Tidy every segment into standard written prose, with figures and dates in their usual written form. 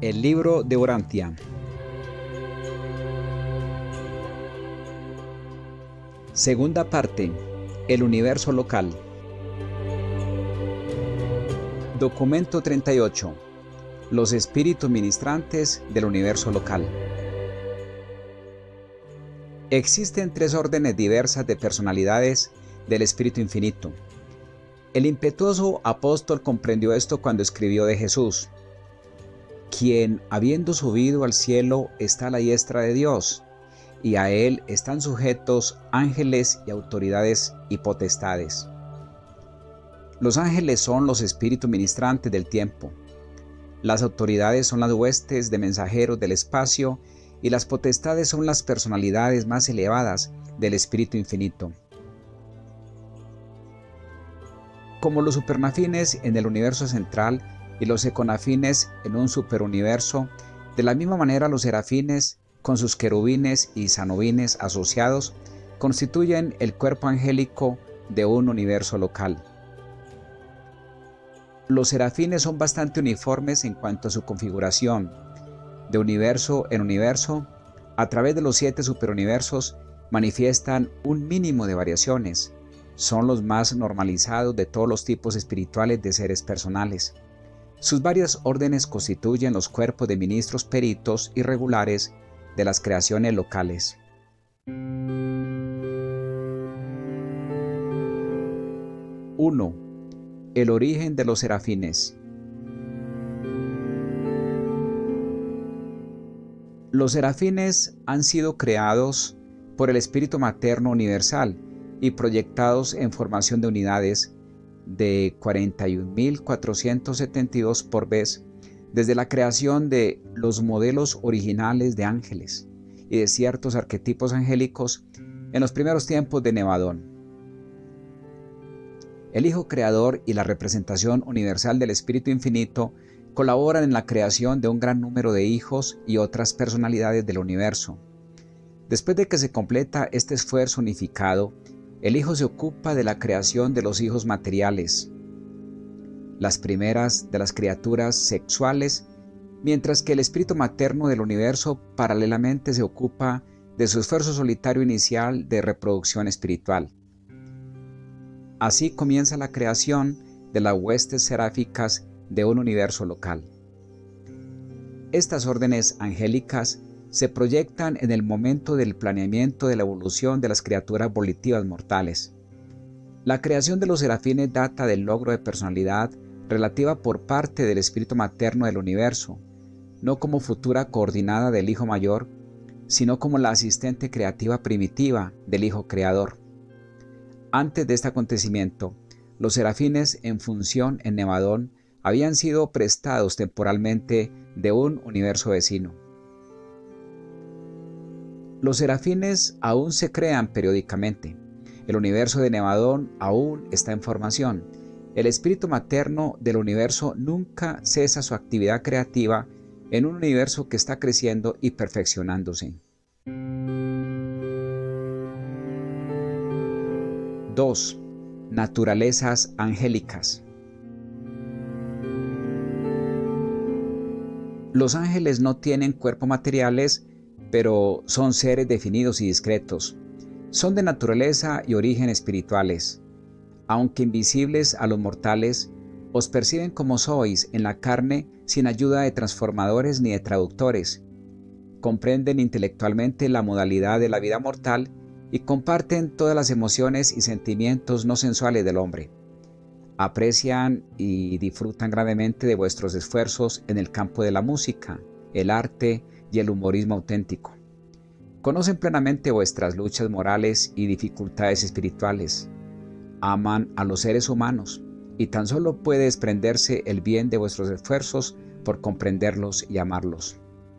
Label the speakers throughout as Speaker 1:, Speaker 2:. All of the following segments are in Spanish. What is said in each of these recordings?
Speaker 1: El libro de Urantia. Segunda parte. El universo local. Documento 38. Los espíritus ministrantes del universo local. Existen tres órdenes diversas de personalidades del Espíritu Infinito. El impetuoso apóstol comprendió esto cuando escribió de Jesús: quien, habiendo subido al cielo, está a la diestra de Dios, y a él están sujetos ángeles y autoridades y potestades. Los ángeles son los espíritus ministrantes del tiempo. Las autoridades son las huestes de mensajeros del espacio, y las potestades son las personalidades más elevadas del Espíritu Infinito. Como los supernafines en el universo central y los econafines en un superuniverso, de la misma manera los serafines, con sus querubines y sanubines asociados, constituyen el cuerpo angélico de un universo local. Los serafines son bastante uniformes en cuanto a su configuración. De universo en universo, a través de los 7 superuniversos, manifiestan un mínimo de variaciones. Son los más normalizados de todos los tipos espirituales de seres personales. Sus varias órdenes constituyen los cuerpos de ministros peritos y regulares de las creaciones locales. 1. El origen de los serafines. Los serafines han sido creados por el Espíritu Materno Universal y proyectados en formación de unidades de 41.472 por vez desde la creación de los modelos originales de ángeles y de ciertos arquetipos angélicos en los primeros tiempos de Nevadón. El Hijo Creador y la representación universal del Espíritu Infinito colaboran en la creación de un gran número de hijos y otras personalidades del universo. Después de que se completa este esfuerzo unificado, el Hijo se ocupa de la creación de los hijos materiales, las primeras de las criaturas sexuales, mientras que el Espíritu Materno del universo paralelamente se ocupa de su esfuerzo solitario inicial de reproducción espiritual. Así comienza la creación de las huestes seráficas de un universo local. Estas órdenes angélicas se proyectan en el momento del planeamiento de la evolución de las criaturas volitivas mortales. La creación de los serafines data del logro de personalidad relativa por parte del Espíritu Materno del universo, no como futura coordinada del Hijo Mayor, sino como la asistente creativa primitiva del Hijo Creador. Antes de este acontecimiento, los serafines en función en Nevadón habían sido prestados temporalmente de un universo vecino. Los serafines aún se crean periódicamente. El universo de Nevadón aún está en formación. El Espíritu Materno del universo nunca cesa su actividad creativa en un universo que está creciendo y perfeccionándose. 2. Naturalezas angélicas. Los ángeles no tienen cuerpos materiales, pero son seres definidos y discretos. Son de naturaleza y origen espirituales. Aunque invisibles a los mortales, os perciben como sois en la carne sin ayuda de transformadores ni de traductores. Comprenden intelectualmente la modalidad de la vida mortal y comparten todas las emociones y sentimientos no sensuales del hombre. Aprecian y disfrutan gravemente de vuestros esfuerzos en el campo de la música, el arte y el humorismo auténtico. Conocen plenamente vuestras luchas morales y dificultades espirituales. Aman a los seres humanos y tan solo puede desprenderse el bien de vuestros esfuerzos por comprenderlos y amarlos.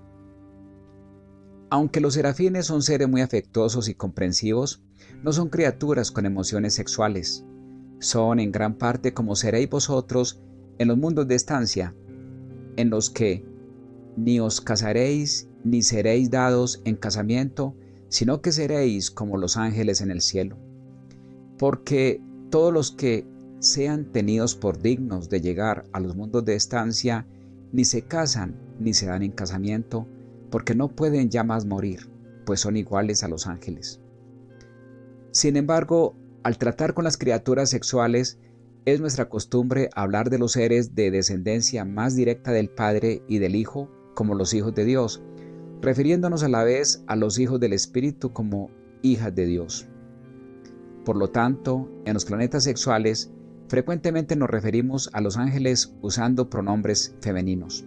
Speaker 1: Aunque los serafines son seres muy afectuosos y comprensivos, no son criaturas con emociones sexuales. Son en gran parte como seréis vosotros en los mundos de estancia, en los que ni os casaréis ni seréis dados en casamiento, sino que seréis como los ángeles en el cielo. Porque todos los que sean tenidos por dignos de llegar a los mundos de estancia, ni se casan ni se dan en casamiento, porque no pueden ya más morir, pues son iguales a los ángeles. Sin embargo, al tratar con las criaturas sexuales, es nuestra costumbre hablar de los seres de descendencia más directa del Padre y del Hijo como los hijos de Dios, refiriéndonos a la vez a los hijos del Espíritu como hijas de Dios. Por lo tanto, en los planetas sexuales, frecuentemente nos referimos a los ángeles usando pronombres femeninos.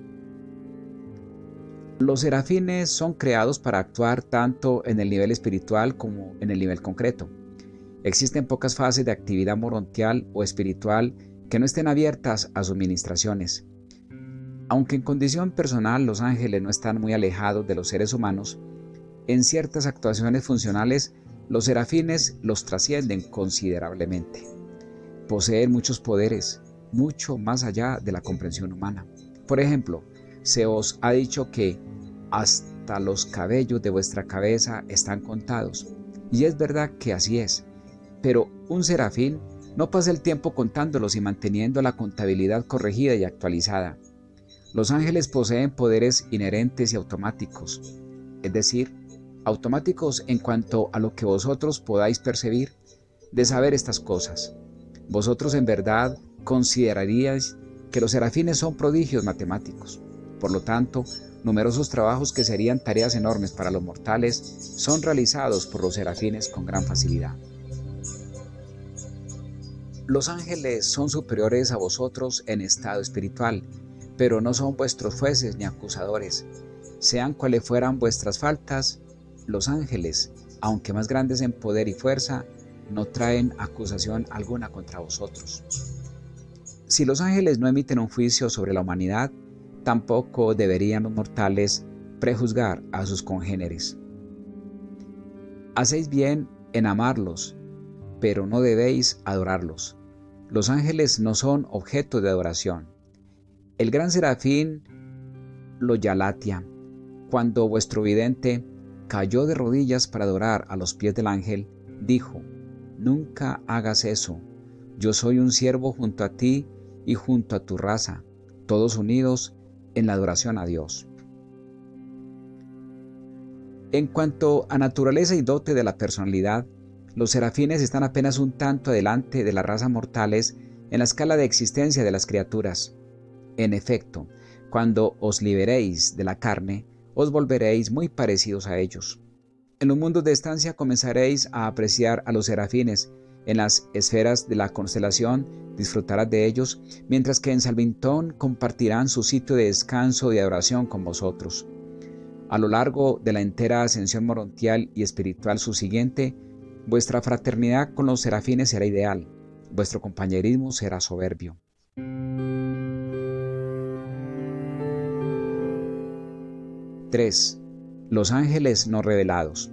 Speaker 1: Los serafines son creados para actuar tanto en el nivel espiritual como en el nivel concreto. Existen pocas fases de actividad morontial o espiritual que no estén abiertas a sus ministraciones. Aunque en condición personal los ángeles no están muy alejados de los seres humanos, en ciertas actuaciones funcionales los serafines los trascienden considerablemente. Poseen muchos poderes, mucho más allá de la comprensión humana. Por ejemplo, se os ha dicho que hasta los cabellos de vuestra cabeza están contados, y es verdad que así es, pero un serafín no pasa el tiempo contándolos y manteniendo la contabilidad corregida y actualizada. Los ángeles poseen poderes inherentes y automáticos, es decir, automáticos en cuanto a lo que vosotros podáis percibir de saber estas cosas. Vosotros en verdad consideraríais que los serafines son prodigios matemáticos. Por lo tanto, numerosos trabajos que serían tareas enormes para los mortales son realizados por los serafines con gran facilidad. Los ángeles son superiores a vosotros en estado espiritual, pero no son vuestros jueces ni acusadores. Sean cuales fueran vuestras faltas, los ángeles, aunque más grandes en poder y fuerza, no traen acusación alguna contra vosotros. Si los ángeles no emiten un juicio sobre la humanidad, tampoco deberían los mortales prejuzgar a sus congéneres. Hacéis bien en amarlos, pero no debéis adorarlos. Los ángeles no son objeto de adoración. El gran serafín Loyalatia, cuando vuestro vidente cayó de rodillas para adorar a los pies del ángel, dijo: «Nunca hagas eso. Yo soy un siervo junto a ti y junto a tu raza, todos unidos en la adoración a Dios». En cuanto a naturaleza y dote de la personalidad, los serafines están apenas un tanto adelante de las razas mortales en la escala de existencia de las criaturas. En efecto, cuando os liberéis de la carne, os volveréis muy parecidos a ellos. En los mundos de estancia comenzaréis a apreciar a los serafines. En las esferas de la constelación disfrutarás de ellos, mientras que en Salvintón compartirán su sitio de descanso y de adoración con vosotros. A lo largo de la entera ascensión morontial y espiritual subsiguiente, vuestra fraternidad con los serafines será ideal, vuestro compañerismo será soberbio. 3. Los ángeles no revelados.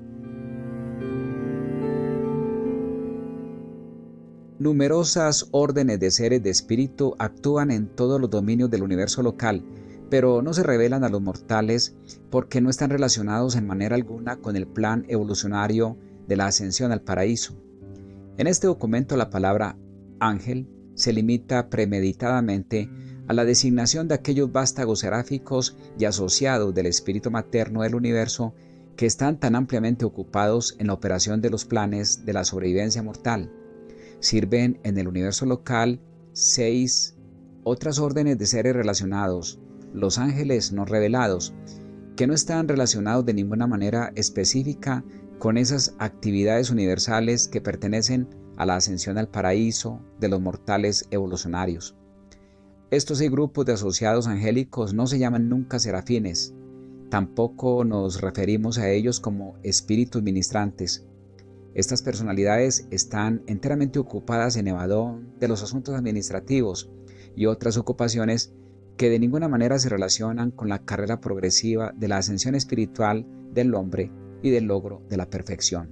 Speaker 1: Numerosas órdenes de seres de espíritu actúan en todos los dominios del universo local, pero no se revelan a los mortales porque no están relacionados en manera alguna con el plan evolucionario de la ascensión al paraíso. En este documento la palabra ángel se limita premeditadamente a la designación de aquellos vástagos seráficos y asociados del espíritu materno del universo que están tan ampliamente ocupados en la operación de los planes de la sobrevivencia mortal. Sirven en el universo local 6 otras órdenes de seres relacionados, los ángeles no revelados, que no están relacionados de ninguna manera específica con esas actividades universales que pertenecen a la ascensión al paraíso de los mortales evolucionarios. Estos 6 grupos de asociados angélicos no se llaman nunca serafines, tampoco nos referimos a ellos como espíritus ministrantes. Estas personalidades están enteramente ocupadas en evasión de los asuntos administrativos y otras ocupaciones que de ninguna manera se relacionan con la carrera progresiva de la ascensión espiritual del hombre y del logro de la perfección.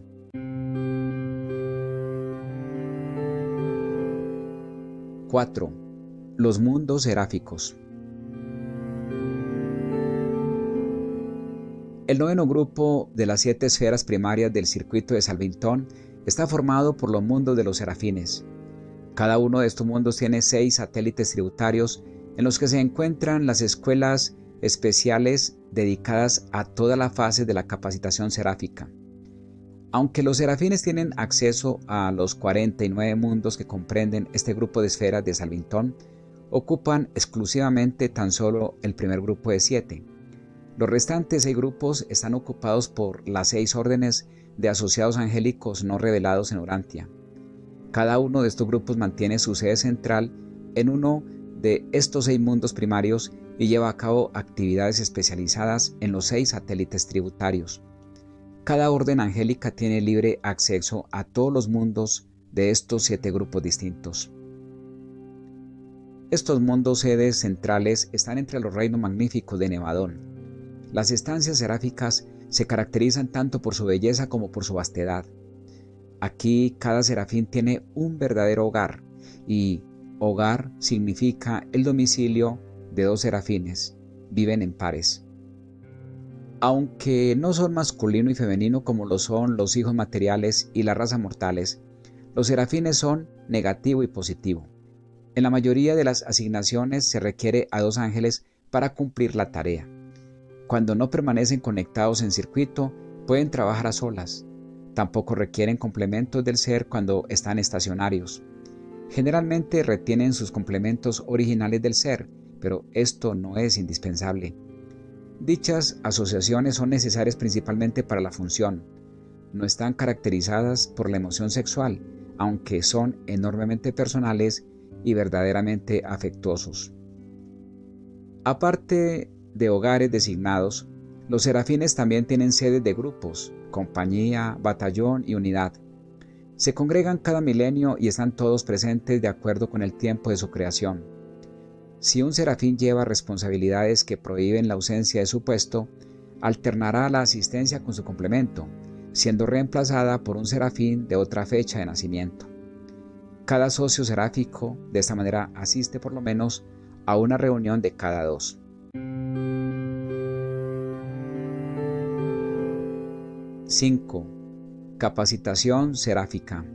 Speaker 1: 4. Los mundos seráficos. El 9º grupo de las 7 esferas primarias del circuito de Salvintón está formado por los mundos de los serafines. Cada uno de estos mundos tiene 6 satélites tributarios en los que se encuentran las escuelas especiales dedicadas a toda la fase de la capacitación seráfica. Aunque los serafines tienen acceso a los 49 mundos que comprenden este grupo de esferas de Salvintón, ocupan exclusivamente tan solo el primer grupo de 7. Los restantes 6 grupos están ocupados por las 6 órdenes de asociados angélicos no revelados en Urantia. Cada uno de estos grupos mantiene su sede central en uno de estos 6 mundos primarios y lleva a cabo actividades especializadas en los 6 satélites tributarios. Cada orden angélica tiene libre acceso a todos los mundos de estos 7 grupos distintos. Estos mundos sedes centrales están entre los reinos magníficos de Nevadón. Las estancias seráficas se caracterizan tanto por su belleza como por su vastedad. Aquí cada serafín tiene un verdadero hogar, y hogar significa el domicilio de 2 serafines. Viven en pares. Aunque no son masculino y femenino como lo son los hijos materiales y la raza mortales, los serafines son negativo y positivo. En la mayoría de las asignaciones se requiere a 2 ángeles para cumplir la tarea. Cuando no permanecen conectados en circuito, pueden trabajar a solas. Tampoco requieren complementos del ser cuando están estacionarios. Generalmente retienen sus complementos originales del ser, pero esto no es indispensable. Dichas asociaciones son necesarias principalmente para la función. No están caracterizadas por la emoción sexual, aunque son enormemente personales y verdaderamente afectuosos. Aparte de hogares designados, los serafines también tienen sedes de grupos, compañía, batallón y unidad. Se congregan cada milenio y están todos presentes de acuerdo con el tiempo de su creación. Si un serafín lleva responsabilidades que prohíben la ausencia de su puesto, alternará la asistencia con su complemento, siendo reemplazada por un serafín de otra fecha de nacimiento. Cada socio seráfico de esta manera asiste por lo menos a una reunión de cada 2. ¡5! Capacitación seráfica.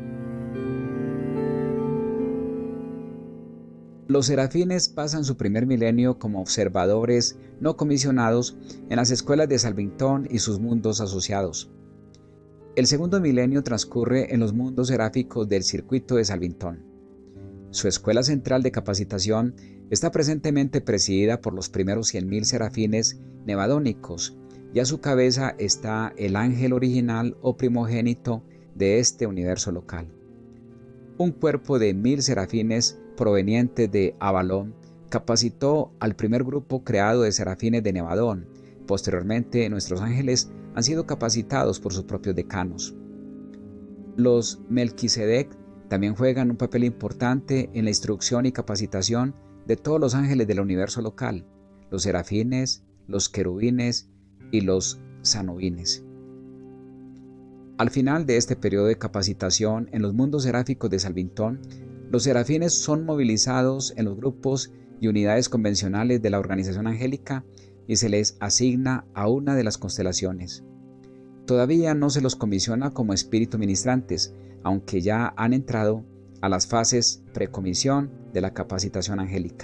Speaker 1: Los serafines pasan su primer milenio como observadores no comisionados en las escuelas de Salvintón y sus mundos asociados. El segundo milenio transcurre en los mundos seráficos del circuito de Salvintón. Su escuela central de capacitación está presentemente presidida por los primeros 100.000 serafines nevadónicos, y a su cabeza está el ángel original o primogénito de este universo local. Un cuerpo de 1.000 serafines provenientes de Avalón capacitó al primer grupo creado de serafines de Nevadón. Posteriormente, nuestros ángeles han sido capacitados por sus propios decanos. Los Melquisedec también juegan un papel importante en la instrucción y capacitación de todos los ángeles del universo local, los serafines, los querubines y los sanubines. Al final de este periodo de capacitación en los mundos seráficos de Salvintón, los serafines son movilizados en los grupos y unidades convencionales de la organización angélica y se les asigna a una de las constelaciones. Todavía no se los comisiona como espíritus ministrantes, aunque ya han entrado a las fases precomisión de la capacitación angélica.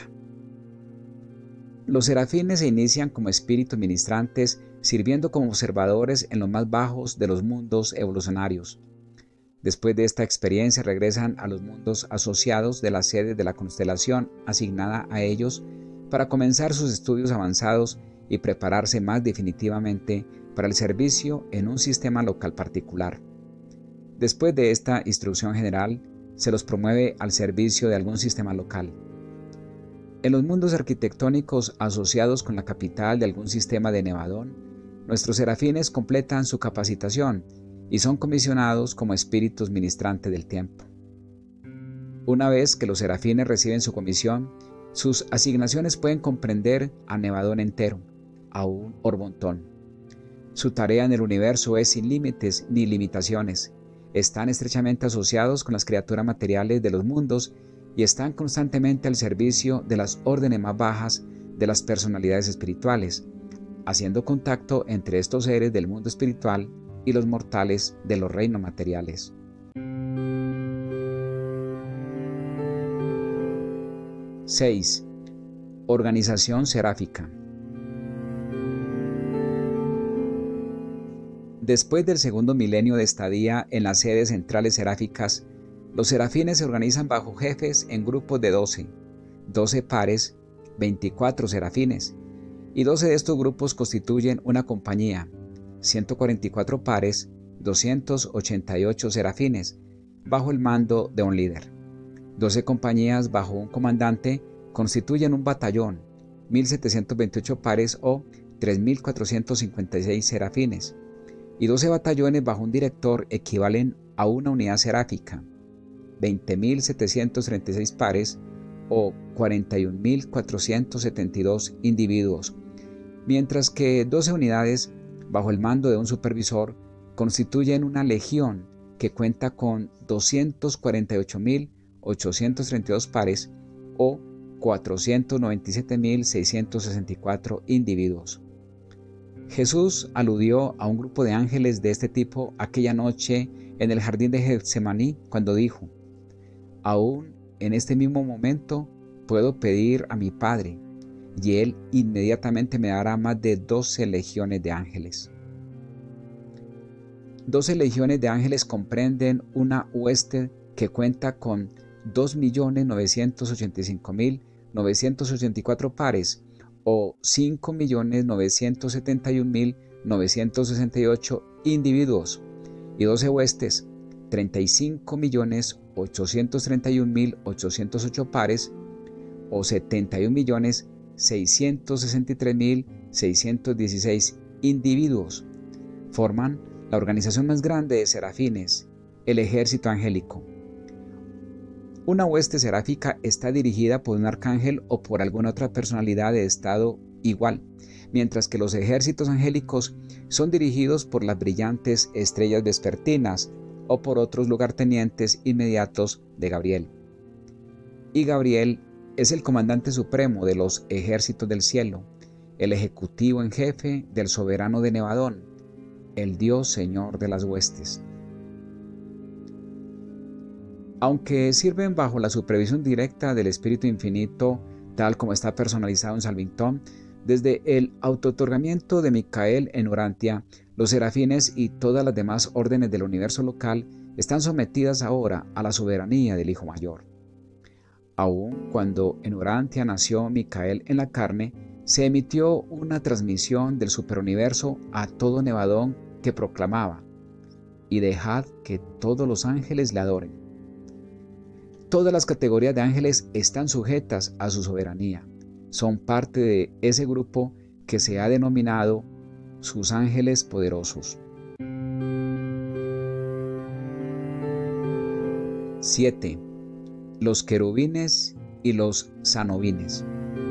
Speaker 1: Los serafines se inician como espíritus ministrantes, sirviendo como observadores en los más bajos de los mundos evolucionarios. Después de esta experiencia regresan a los mundos asociados de la sede de la constelación asignada a ellos para comenzar sus estudios avanzados y prepararse más definitivamente para el servicio en un sistema local particular. Después de esta instrucción general, se los promueve al servicio de algún sistema local. En los mundos arquitectónicos asociados con la capital de algún sistema de Nevadón, nuestros serafines completan su capacitación y son comisionados como espíritus ministrantes del tiempo. Una vez que los serafines reciben su comisión, sus asignaciones pueden comprender a Nevadón entero, a un Orbontón. Su tarea en el universo es sin límites ni limitaciones. Están estrechamente asociados con las criaturas materiales de los mundos y están constantemente al servicio de las órdenes más bajas de las personalidades espirituales, haciendo contacto entre estos seres del mundo espiritual y los mortales de los reinos materiales. ¡6! Organización seráfica. Después del segundo milenio de estadía en las sedes centrales seráficas, los serafines se organizan bajo jefes en grupos de 12 pares, 24 serafines, y 12 de estos grupos constituyen una compañía, 144 pares, 288 serafines, bajo el mando de un líder. 12 compañías bajo un comandante constituyen un batallón, 1728 pares o 3456 serafines, y 12 batallones bajo un director equivalen a una unidad seráfica, 20.736 pares o 41.472 individuos, mientras que 12 unidades bajo el mando de un supervisor constituyen una legión que cuenta con 248.832 pares o 497.664 individuos. Jesús aludió a un grupo de ángeles de este tipo aquella noche en el jardín de Getsemaní cuando dijo: «Aún en este mismo momento puedo pedir a mi Padre, y Él inmediatamente me dará más de 12 legiones de ángeles». 12 legiones de ángeles comprenden una hueste que cuenta con 2.985.984 pares o 5.971.968 individuos, y 12 huestes, 35.831.808 pares o 71.663.616 individuos, forman la organización más grande de serafines, el ejército angélico. Una hueste seráfica está dirigida por un arcángel o por alguna otra personalidad de estado igual, mientras que los ejércitos angélicos son dirigidos por las brillantes estrellas vespertinas o por otros lugartenientes inmediatos de Gabriel. Y Gabriel es el comandante supremo de los ejércitos del cielo, el ejecutivo en jefe del soberano de Nevadón, el Dios Señor de las huestes. Aunque sirven bajo la supervisión directa del Espíritu Infinito, tal como está personalizado en Salvington, desde el autootorgamiento de Micael en Urantia, los serafines y todas las demás órdenes del universo local están sometidas ahora a la soberanía del Hijo Mayor. Aun cuando en Urantia nació Micael en la carne, se emitió una transmisión del superuniverso a todo Nevadón que proclamaba: «Y dejad que todos los ángeles le adoren». Todas las categorías de ángeles están sujetas a su soberanía. Son parte de ese grupo que se ha denominado sus ángeles poderosos. 7. Los querubines y los sanobines.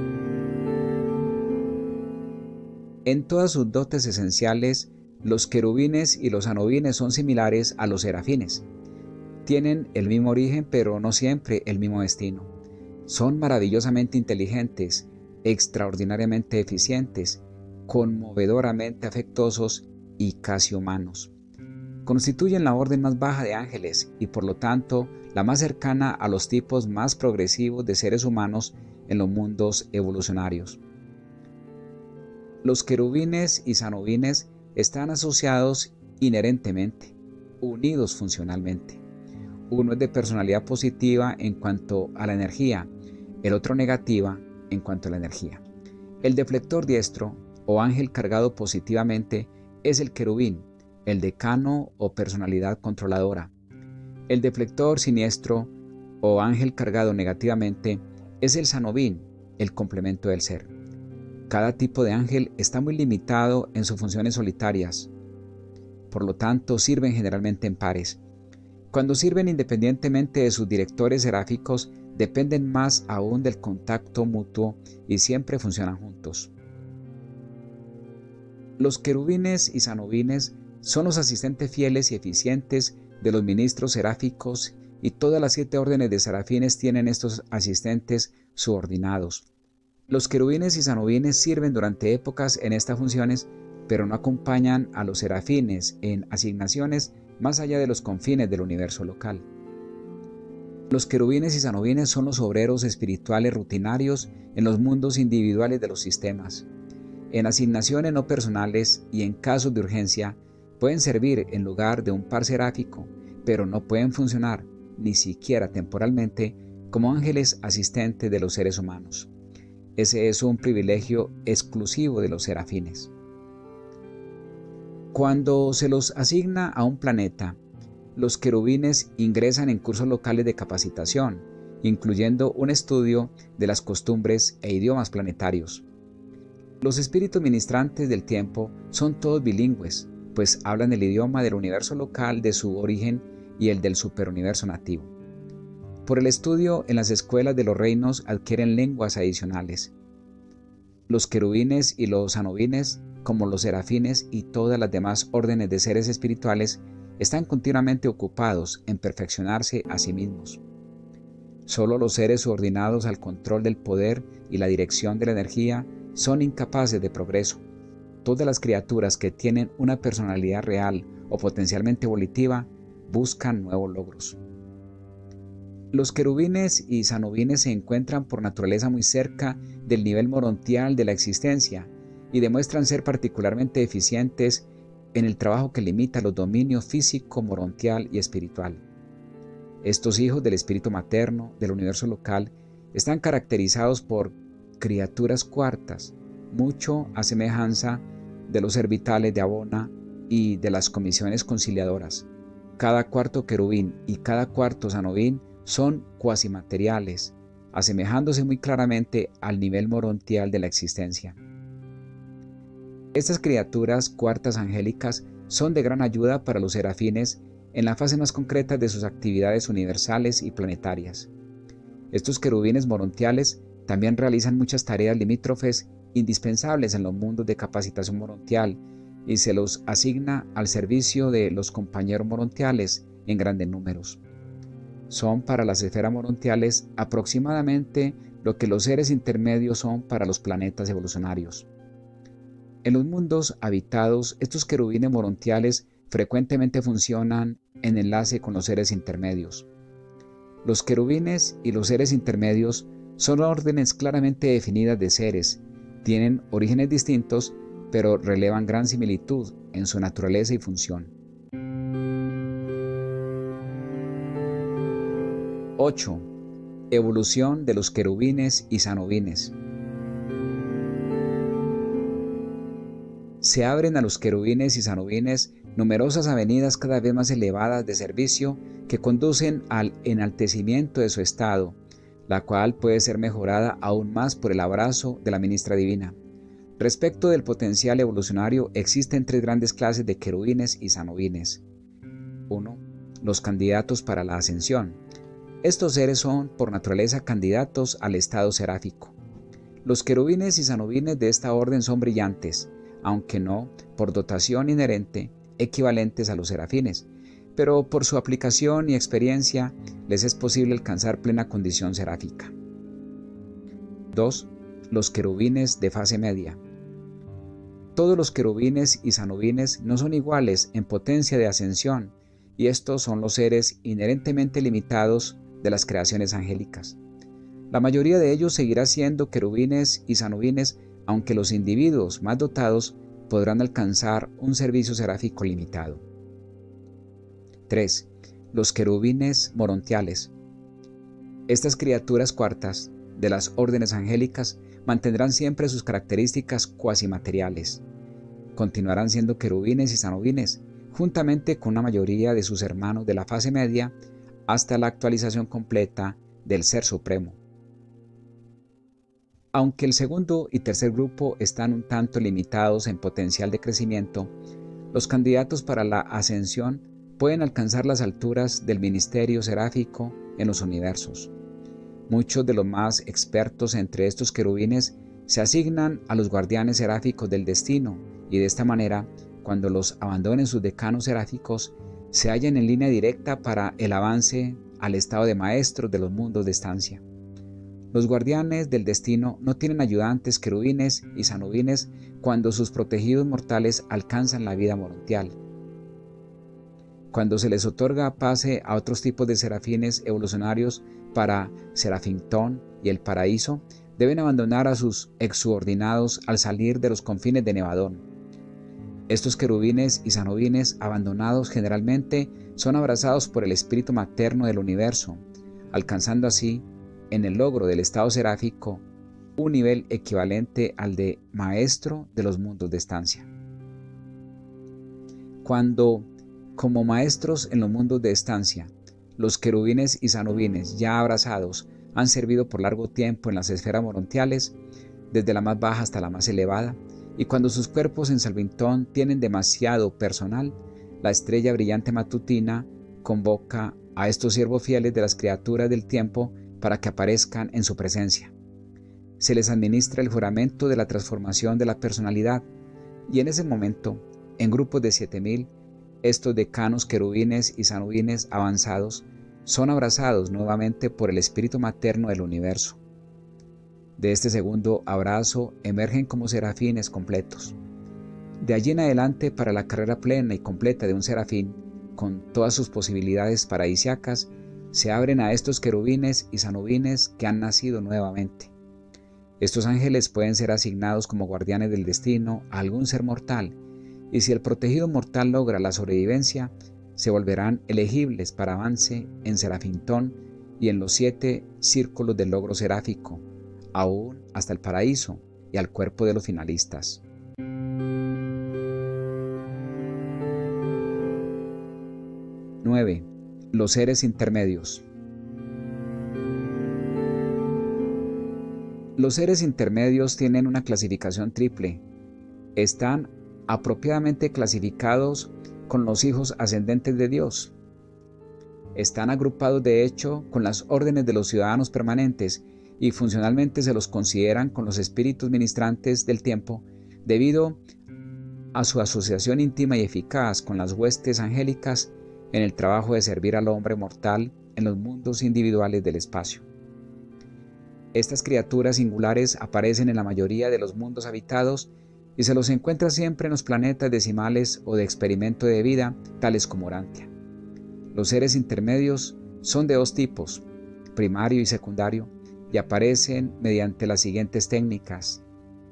Speaker 1: En todas sus dotes esenciales, los querubines y los sanobines son similares a los serafines. Tienen el mismo origen, pero no siempre el mismo destino. Son maravillosamente inteligentes, extraordinariamente eficientes, conmovedoramente afectuosos y casi humanos. Constituyen la orden más baja de ángeles y por lo tanto la más cercana a los tipos más progresivos de seres humanos en los mundos evolucionarios. Los querubines y sanobines están asociados inherentemente, unidos funcionalmente. Uno es de personalidad positiva en cuanto a la energía, el otro negativa en cuanto a la energía. El deflector diestro o ángel cargado positivamente es el querubín, el decano o personalidad controladora. El deflector siniestro o ángel cargado negativamente es el sanobín, el complemento del ser. Cada tipo de ángel está muy limitado en sus funciones solitarias, por lo tanto sirven generalmente en pares. Cuando sirven independientemente de sus directores seráficos, dependen más aún del contacto mutuo y siempre funcionan juntos. Los querubines y sanobines son los asistentes fieles y eficientes de los ministros seráficos y todas las 7 órdenes de serafines tienen estos asistentes subordinados. Los querubines y sanobines sirven durante épocas en estas funciones, pero no acompañan a los serafines en asignaciones más allá de los confines del universo local. Los querubines y sanobines son los obreros espirituales rutinarios en los mundos individuales de los sistemas. En asignaciones no personales y en casos de urgencia, pueden servir en lugar de un par seráfico, pero no pueden funcionar, ni siquiera temporalmente, como ángeles asistentes de los seres humanos. Ese es un privilegio exclusivo de los serafines. Cuando se los asigna a un planeta, los querubines ingresan en cursos locales de capacitación, incluyendo un estudio de las costumbres e idiomas planetarios. Los espíritus ministrantes del tiempo son todos bilingües, pues hablan el idioma del universo local de su origen y el del superuniverso nativo. Por el estudio en las escuelas de los reinos adquieren lenguas adicionales. Los querubines y los anubines, como los serafines y todas las demás órdenes de seres espirituales, están continuamente ocupados en perfeccionarse a sí mismos. Solo los seres subordinados al control del poder y la dirección de la energía son incapaces de progreso. Todas las criaturas que tienen una personalidad real o potencialmente volitiva buscan nuevos logros. Los querubines y sanubines se encuentran por naturaleza muy cerca del nivel morontial de la existencia y demuestran ser particularmente eficientes en el trabajo que limita los dominios físico, morontial y espiritual. Estos hijos del espíritu materno del universo local están caracterizados por criaturas cuartas, mucho a semejanza de los servitales de Abona y de las comisiones conciliadoras. Cada cuarto querubín y cada cuarto sanubín son cuasimateriales, asemejándose muy claramente al nivel morontial de la existencia. Estas criaturas cuartas angélicas son de gran ayuda para los serafines en la fase más concreta de sus actividades universales y planetarias. Estos querubines morontiales también realizan muchas tareas limítrofes indispensables en los mundos de capacitación morontial y se los asigna al servicio de los compañeros morontiales en grandes números. Son para las esferas morontiales aproximadamente lo que los seres intermedios son para los planetas evolucionarios. En los mundos habitados, estos querubines morontiales frecuentemente funcionan en enlace con los seres intermedios. Los querubines y los seres intermedios son órdenes claramente definidas de seres, tienen orígenes distintos, pero relevan gran similitud en su naturaleza y función. 8. Evolución de los querubines y sanubines. Se abren a los querubines y sanubines numerosas avenidas cada vez más elevadas de servicio que conducen al enaltecimiento de su estado, la cual puede ser mejorada aún más por el abrazo de la ministra divina. Respecto del potencial evolucionario, existen tres grandes clases de querubines y sanubines. 1. Los candidatos para la ascensión. Estos seres son, por naturaleza, candidatos al estado seráfico. Los querubines y sanubines de esta orden son brillantes, aunque no, por dotación inherente, equivalentes a los serafines, pero por su aplicación y experiencia les es posible alcanzar plena condición seráfica. 2. Los querubines de fase media. Todos los querubines y sanubines no son iguales en potencia de ascensión, y estos son los seres inherentemente limitados de las creaciones angélicas. La mayoría de ellos seguirá siendo querubines y sanubines, aunque los individuos más dotados podrán alcanzar un servicio seráfico limitado. 3. Los querubines morontiales. Estas criaturas cuartas de las órdenes angélicas mantendrán siempre sus características cuasimateriales. Continuarán siendo querubines y sanubines, juntamente con la mayoría de sus hermanos de la fase media, hasta la actualización completa del Ser Supremo. Aunque el segundo y tercer grupo están un tanto limitados en potencial de crecimiento, los candidatos para la ascensión pueden alcanzar las alturas del ministerio seráfico en los universos. Muchos de los más expertos entre estos querubines se asignan a los guardianes seráficos del destino y de esta manera, cuando los abandonen sus decanos seráficos, se hallan en línea directa para el avance al estado de maestros de los mundos de estancia. Los guardianes del destino no tienen ayudantes querubines y sanubines cuando sus protegidos mortales alcanzan la vida morontial. Cuando se les otorga pase a otros tipos de serafines evolucionarios para Serafintón y el paraíso, deben abandonar a sus exsubordinados al salir de los confines de Nevadón. Estos querubines y sanubines abandonados generalmente son abrazados por el espíritu materno del universo, alcanzando así, en el logro del estado seráfico, un nivel equivalente al de maestro de los mundos de estancia. Cuando, como maestros en los mundos de estancia, los querubines y sanubines ya abrazados han servido por largo tiempo en las esferas morontiales, desde la más baja hasta la más elevada, y cuando sus cuerpos en Salvintón tienen demasiado personal, la estrella brillante matutina convoca a estos siervos fieles de las criaturas del tiempo para que aparezcan en su presencia. Se les administra el juramento de la transformación de la personalidad, y en ese momento, en grupos de 7000, estos decanos querubines y sanubines avanzados son abrazados nuevamente por el espíritu materno del universo. De este segundo abrazo emergen como serafines completos. De allí en adelante, para la carrera plena y completa de un serafín, con todas sus posibilidades paradisiacas, se abren a estos querubines y sanubines que han nacido nuevamente. Estos ángeles pueden ser asignados como guardianes del destino a algún ser mortal, y si el protegido mortal logra la sobrevivencia, se volverán elegibles para avance en Serafintón y en los 7 círculos del logro seráfico, aún hasta el paraíso y al cuerpo de los finalistas. ¡9! Los seres intermedios. Los seres intermedios tienen una clasificación triple. Están apropiadamente clasificados con los hijos ascendentes de Dios. Están agrupados de hecho con las órdenes de los ciudadanos permanentes y funcionalmente se los consideran con los espíritus ministrantes del tiempo debido a su asociación íntima y eficaz con las huestes angélicas en el trabajo de servir al hombre mortal en los mundos individuales del espacio. Estas criaturas singulares aparecen en la mayoría de los mundos habitados y se los encuentra siempre en los planetas decimales o de experimento de vida, tales como Urantia. Los seres intermedios son de 2 tipos, primario y secundario, y aparecen mediante las siguientes técnicas.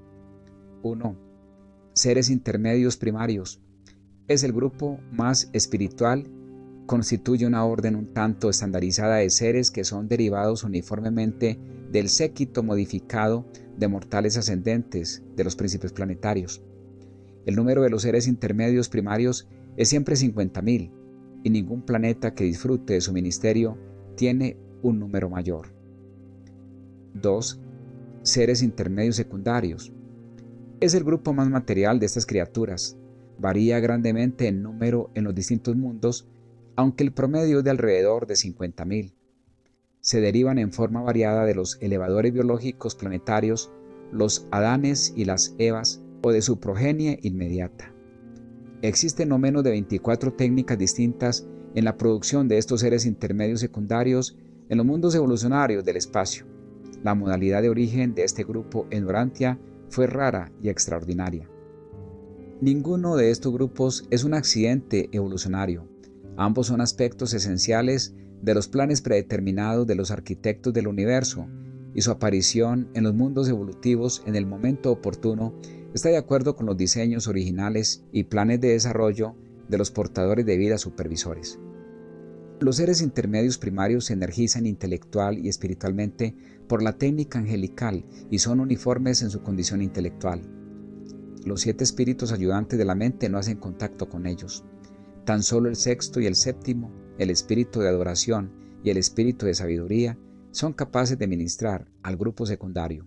Speaker 1: 1. Seres intermedios primarios. Es el grupo más espiritual, constituye una orden un tanto estandarizada de seres que son derivados uniformemente del séquito modificado de mortales ascendentes de los príncipes planetarios. El número de los seres intermedios primarios es siempre 50.000, y ningún planeta que disfrute de su ministerio tiene un número mayor. 2. Seres intermedios secundarios. Es el grupo más material de estas criaturas. Varía grandemente en número en los distintos mundos, aunque el promedio es de alrededor de 50.000. Se derivan en forma variada de los elevadores biológicos planetarios, los Adanes y las Evas, o de su progenie inmediata. Existen no menos de 24 técnicas distintas en la producción de estos seres intermedios secundarios en los mundos evolucionarios del espacio. La modalidad de origen de este grupo en Urantia fue rara y extraordinaria. Ninguno de estos grupos es un accidente evolucionario. Ambos son aspectos esenciales de los planes predeterminados de los arquitectos del universo, y su aparición en los mundos evolutivos en el momento oportuno está de acuerdo con los diseños originales y planes de desarrollo de los portadores de vida supervisores. Los seres intermedios primarios se energizan intelectual y espiritualmente por la técnica angelical y son uniformes en su condición intelectual. Los 7 espíritus ayudantes de la mente no hacen contacto con ellos. Tan solo el 6º y el 7º, el espíritu de adoración y el espíritu de sabiduría, son capaces de ministrar al grupo secundario.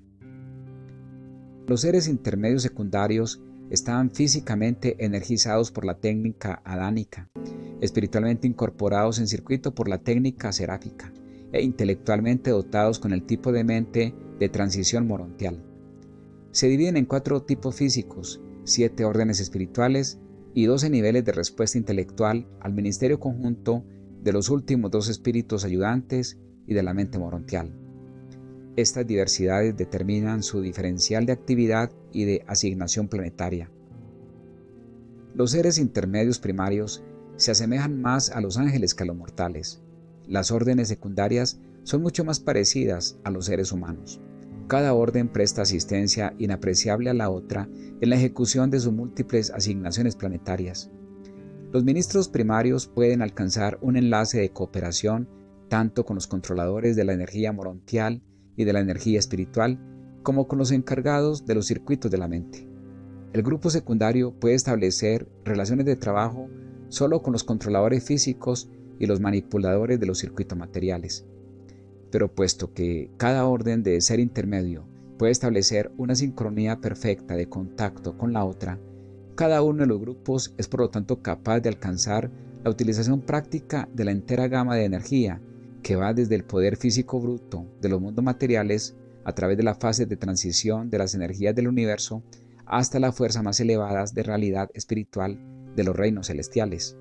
Speaker 1: Los seres intermedios secundarios están físicamente energizados por la técnica adánica, espiritualmente incorporados en circuito por la técnica seráfica e intelectualmente dotados con el tipo de mente de transición morontial. Se dividen en 4 tipos físicos, 7 órdenes espirituales y 12 niveles de respuesta intelectual al ministerio conjunto de los últimos 2 espíritus ayudantes y de la mente morontial. Estas diversidades determinan su diferencial de actividad y de asignación planetaria. Los seres intermedios primarios se asemejan más a los ángeles que a los mortales. Las órdenes secundarias son mucho más parecidas a los seres humanos. Cada orden presta asistencia inapreciable a la otra en la ejecución de sus múltiples asignaciones planetarias. Los ministros primarios pueden alcanzar un enlace de cooperación tanto con los controladores de la energía morontial y de la energía espiritual, como con los encargados de los circuitos de la mente. El grupo secundario puede establecer relaciones de trabajo solo con los controladores físicos y los manipuladores de los circuitos materiales. Pero puesto que cada orden de ser intermedio puede establecer una sincronía perfecta de contacto con la otra, cada uno de los grupos es por lo tanto capaz de alcanzar la utilización práctica de la entera gama de energía que va desde el poder físico bruto de los mundos materiales a través de las fases de transición de las energías del universo hasta las fuerzas más elevadas de realidad espiritual de los reinos celestiales.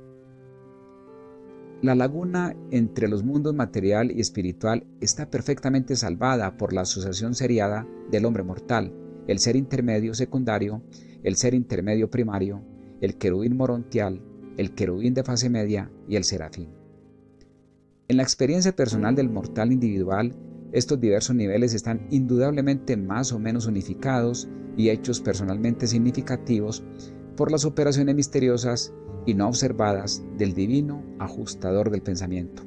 Speaker 1: La laguna entre los mundos material y espiritual está perfectamente salvada por la asociación seriada del hombre mortal, el ser intermedio secundario, el ser intermedio primario, el querubín morontial, el querubín de fase media y el serafín. En la experiencia personal del mortal individual, estos diversos niveles están indudablemente más o menos unificados y hechos personalmente significativos por las operaciones misteriosas y no observadas del divino ajustador del pensamiento.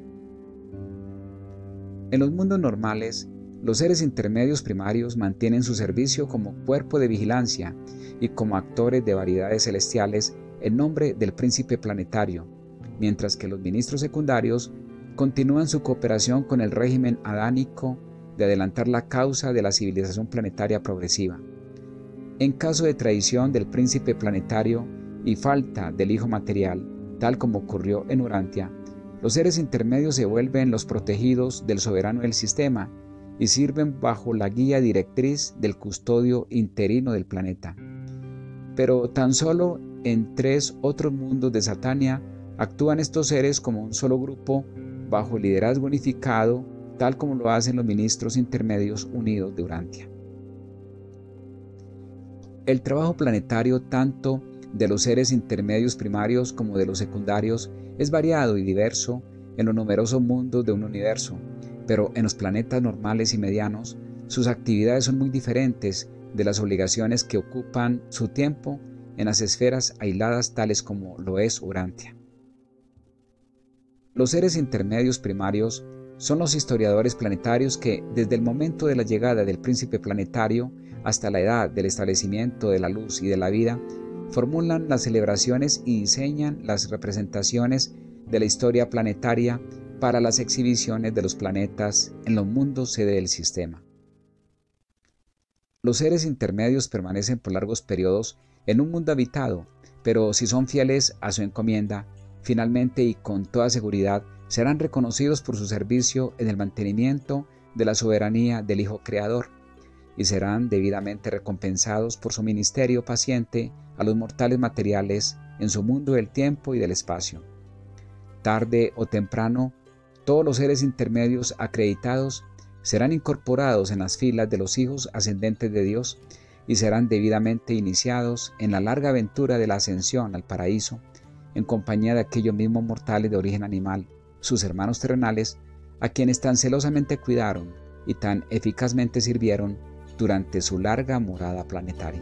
Speaker 1: En los mundos normales, los seres intermedios primarios mantienen su servicio como cuerpo de vigilancia y como actores de variedades celestiales en nombre del príncipe planetario, mientras que los ministros secundarios continúan su cooperación con el régimen adánico de adelantar la causa de la civilización planetaria progresiva. En caso de traición del príncipe planetario y falta del hijo material, tal como ocurrió en Urantia, los seres intermedios se vuelven los protegidos del soberano del sistema y sirven bajo la guía directriz del custodio interino del planeta. Pero tan solo en 3 otros mundos de Satania actúan estos seres como un solo grupo bajo liderazgo unificado, tal como lo hacen los ministros intermedios unidos de Urantia. El trabajo planetario tanto de los seres intermedios primarios como de los secundarios es variado y diverso en los numerosos mundos de un universo, pero en los planetas normales y medianos sus actividades son muy diferentes de las obligaciones que ocupan su tiempo en las esferas aisladas tales como lo es Urantia. Los seres intermedios primarios son los historiadores planetarios que, desde el momento de la llegada del príncipe planetario hasta la edad del establecimiento de la luz y de la vida, formulan las celebraciones y diseñan las representaciones de la historia planetaria para las exhibiciones de los planetas en los mundos sede del sistema. Los seres intermedios permanecen por largos periodos en un mundo habitado, pero si son fieles a su encomienda, finalmente y con toda seguridad serán reconocidos por su servicio en el mantenimiento de la soberanía del Hijo Creador y serán debidamente recompensados por su ministerio paciente a los mortales materiales en su mundo del tiempo y del espacio. Tarde o temprano, todos los seres intermedios acreditados serán incorporados en las filas de los hijos ascendentes de Dios y serán debidamente iniciados en la larga aventura de la ascensión al paraíso en compañía de aquellos mismos mortales de origen animal, sus hermanos terrenales, a quienes tan celosamente cuidaron y tan eficazmente sirvieron durante su larga morada planetaria.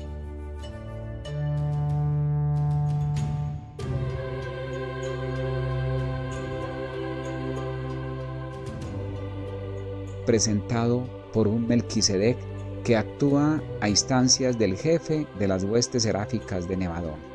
Speaker 1: Presentado por un Melquisedec que actúa a instancias del jefe de las huestes seráficas de Nevadón.